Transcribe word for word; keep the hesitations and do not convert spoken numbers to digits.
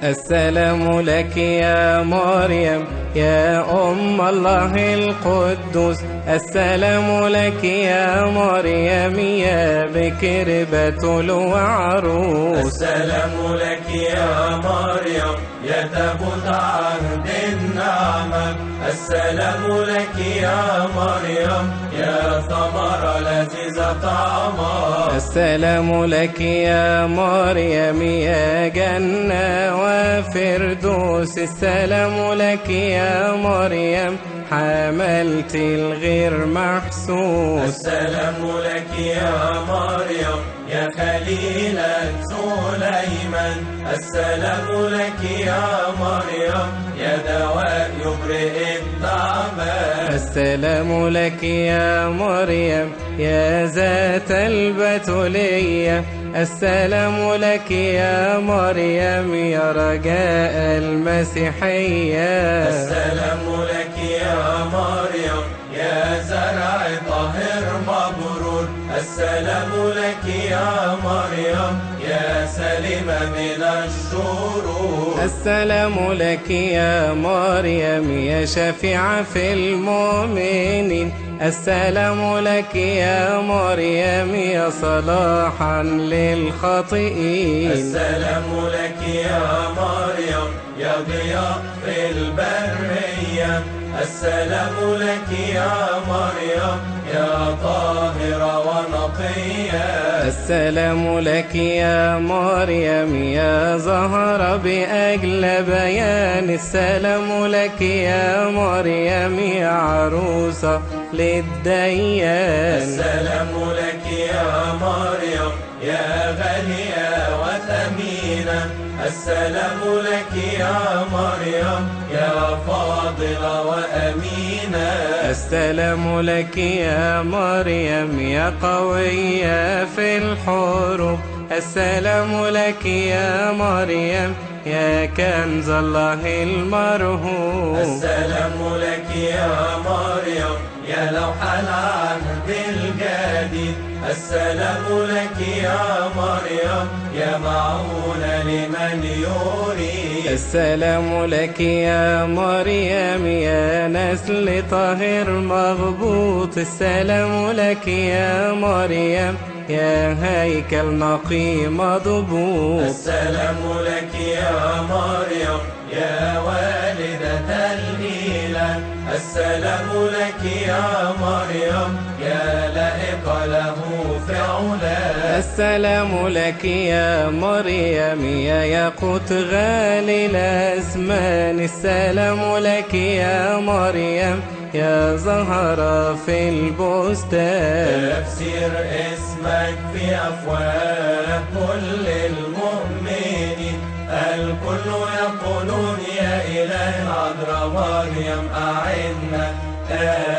السلام لك يا مريم يا أم الله القدوس. السلام لك يا مريم يا بكر بتول وعروس. السلام لك يا مريم يا تابوت عهد النعمة. السلام لك يا مريم يا ثمرة لذيذة طعمها. السلام لك يا مريم يا جنة وفردوس. السلام لك يا مريم حملت الغير محسوس. السلام لك يا مريم يا خليلة سليمان. السلام لك يا مريم يا دواء يبرئ التعبان. السلام لك يا مريم يا ذات البتولية. السلام لك يا مريم يا رجاء المسيحية. السلام لك يا مريم يا زرع طاهر مبرور. السلام لك يا مريم يا سليمة من الشرور. السلام لك يا مريم يا شفيعة في المؤمنين. السلام لك يا مريم يا صلاحا للخاطئين. السلام لك يا مريم يا ضياء في البرية. السلام لك يا مريم يا طاهرة ونقية. السلام لك يا مريم يا زهرة بأجل بيان. السلام لك يا مريم يا عروسة للديان. السلام لك يا مريم يا غالية وثمينة. السلام لك يا مريم يا فاضلة وأمينة. السلام لك يا مريم يا قوية في الحروب. السلام لك يا مريم يا كنز الله المرهوب. السلام لك يا مريم يا لوح العهد الجديد. السلام لك يا مريم يا معونة لمن يريد. السلام لك يا مريم يا نسل طاهر مغبوط. السلام لك يا مريم يا هيكل نقي مضبوط. السلام لك يا مريم يا والدة الإله. السلام لك يا مريم يا لائق له فعلا. السلام لك يا مريم يا ياقوت غالي الأزمان. السلام لك يا مريم يا زهرة في البستان. تفسير اسمك في أفواه كل المؤمنين. الكل يقولون يا إله العذراء مريم أعنا.